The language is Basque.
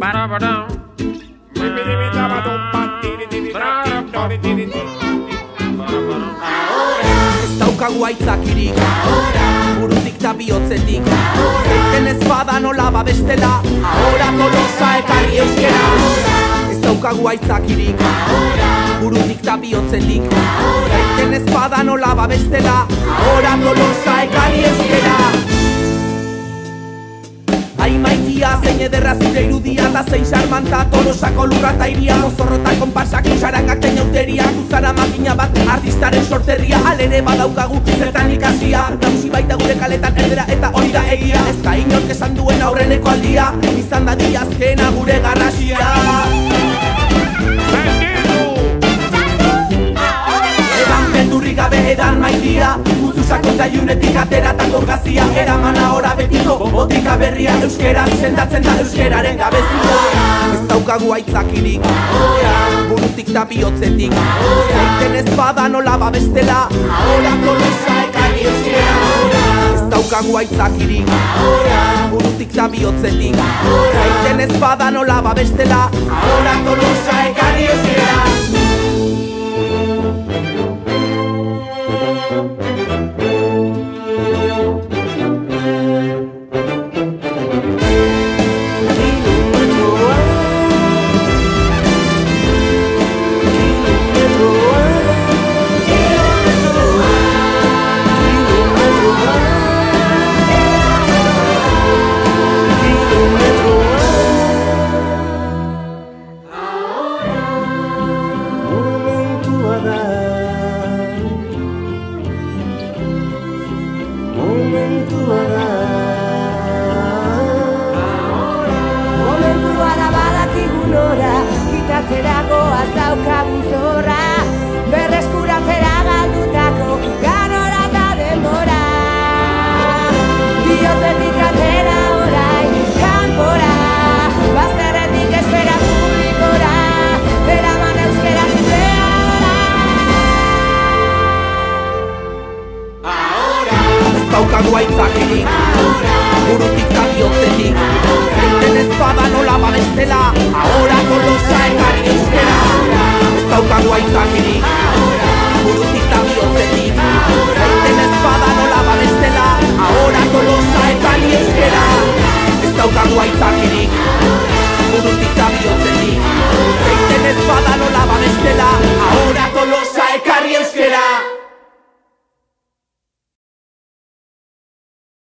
Ez daukagu aitzakirik, burutik ta bihotzetik, zeiten ez bada nola babestela, ahora Tolosa ekarri euskera. Ez daukagu aitzakirik, burutik ta bihotzetik, zeiten ez bada nola babestela, ahora Tolosa ekarri euskera. Ai maitia, zein ederra zure irudia, da zein xarmanta Tolosako lurra ta iria, mozorrota konparsak sarangak tenauteria, zuzara makina bat artistaren sorterria, alere badaukagu zertan ikasia, nausi baita gure kaletan erdera eta hori da egia, ez da inork esan duen aurreneko aldia, izan da diazkena gure garrasia. Edan beldurrik gabe edan maitia, Guzusako gaiunetik ateratako gazia, eraman ahora betiko botika berria, euskera sendatzen da euskeraren gabezia. Ez daukagu aitzakirik, burutik ta bihotzetik, zeiten ez bada nola babestela, ahora Tolosa ekarri euskera. Ez daukagu aitzakirik, burutik ta bihotzetik, zeiten ez bada nola babestela, ahora Tolosa ekarri euskera. Momentua da badakigun ora, kitatzerako daukagun zorra, berreskuratzera galdutako ganora eta denbora. Bihotzetik atera orain kanpora, bazterretik esfera publikora, eraman euskera zidea gora. Ez daukagu aitzakirik, burutik ta bihotzetik, zeiten ez bada nola babestela, ahora Tolosa ekarri euskera. Ez daukagu aitzakirik, burutik ta bihotzetik, zeiten ez bada nola babestela, ahora Tolosa ekarri euskera. Ez daukagu aitzakirik.